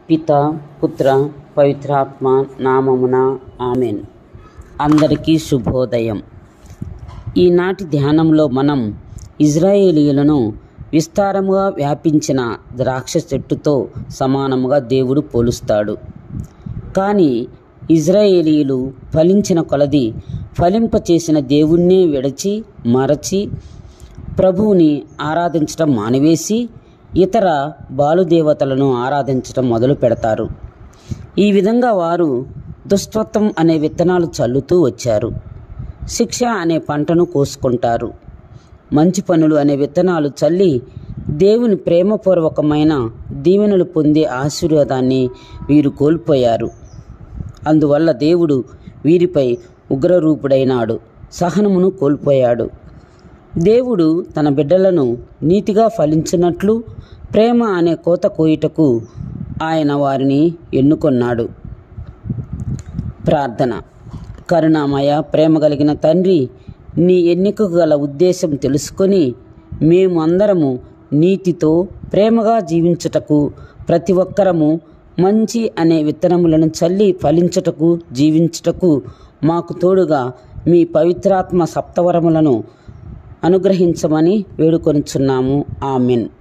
పిత పుత్ర పవిత్రాత్మ నామమున ఆమెన్. అందరికీ శుభోదయం. ఈనాటి ధ్యానంలో మనం ఇజ్రాయేలీయులను విస్తారముగా వ్యాపించిన ద్రాక్ష చెట్టుతో సమానముగా దేవుడు పోలుస్తాడు. కానీ ఇజ్రాయేలీయులు ఫలించిన కొలది ఫలింపచేసిన దేవుణ్ణే విడచి మరచి ప్రభువుని ఆరాధించటం మానివేసి ఇతర బాలుదేవతలను ఆరాధించటం మొదలు పెడతారు. ఈ విధంగా వారు దుష్టత్వం అనే విత్తనాలు చల్లుతూ వచ్చారు. శిక్ష అనే పంటను కోసుకుంటారు. మంచి పనులు అనే విత్తనాలు చల్లి దేవుని ప్రేమపూర్వకమైన దీవెనలు పొందే ఆశీర్వాదాన్ని వీరు కోల్పోయారు. అందువల్ల దేవుడు వీరిపై ఉగ్రరూపుడైనాడు, సహనమును కోల్పోయాడు. దేవుడు తన బిడ్డలను నీతిగా ఫలించినట్లు ప్రేమ అనే కోత కోయుటకు ఆయన వారిని ఎన్నుకొన్నాడు. ప్రార్థన. కరుణామయ ప్రేమ కలిగిన తండ్రి, నీ ఎన్నికకు గల ఉద్దేశం తెలుసుకొని మేము అందరము నీతితో ప్రేమగా జీవించుటకు, ప్రతి ఒక్కరము మంచి అనే విత్తనములను చల్లి ఫలించుటకు, జీవించుటకు మాకు తోడుగా మీ పవిత్రాత్మ సప్తవరములను అనుగ్రహించమని వేడుకొనుచున్నాము. ఆమెన్.